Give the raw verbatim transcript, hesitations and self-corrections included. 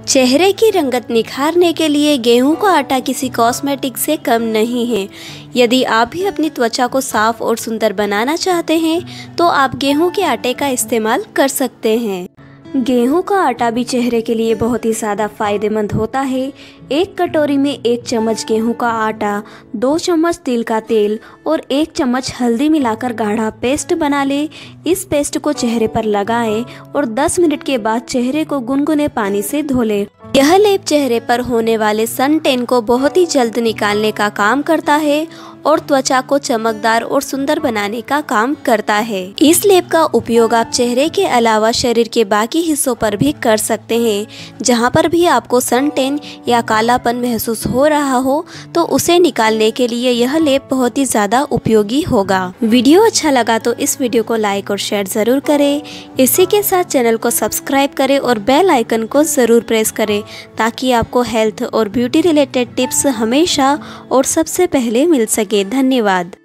चेहरे की रंगत निखारने के लिए गेहूं का आटा किसी कॉस्मेटिक से कम नहीं है। यदि आप भी अपनी त्वचा को साफ और सुंदर बनाना चाहते हैं तो आप गेहूं के आटे का इस्तेमाल कर सकते हैं। गेहूं का आटा भी चेहरे के लिए बहुत ही ज़्यादा फायदेमंद होता है। एक कटोरी में एक चम्मच गेहूं का आटा, दो चम्मच तिल का तेल और एक चम्मच हल्दी मिलाकर गाढ़ा पेस्ट बना ले। इस पेस्ट को चेहरे पर लगाएं और दस मिनट के बाद चेहरे को गुनगुने पानी से धो ले। यह लेप चेहरे पर होने वाले सन टैन को बहुत ही जल्द निकालने का काम करता है और त्वचा को चमकदार और सुंदर बनाने का काम करता है। इस लेप का उपयोग आप चेहरे के अलावा शरीर के बाकी हिस्सों पर भी कर सकते हैं। जहां पर भी आपको सन टैन या कालापन महसूस हो रहा हो तो उसे निकालने के लिए यह लेप बहुत ही ज्यादा उपयोगी होगा। वीडियो अच्छा लगा तो इस वीडियो को लाइक और शेयर जरूर करें। इसी के साथ चैनल को सब्सक्राइब करें और बेल आइकन को जरूर प्रेस करें ताकि आपको हेल्थ और ब्यूटी रिलेटेड टिप्स हमेशा और सबसे पहले मिल सके। धन्यवाद।